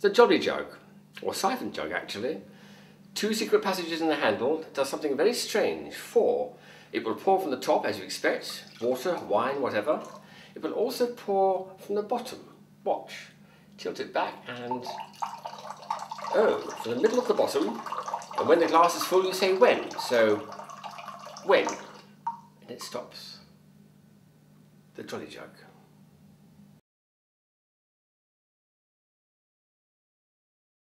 The Jolly Jug, or siphon jug actually. 2 secret passages in the handle. It does something very strange. 4. It will pour from the top as you expect, water, wine, whatever. It will also pour from the bottom. Watch. Tilt it back and... oh, from the middle of the bottom. And when the glass is full you say when. So, when. And it stops. The Jolly Jug.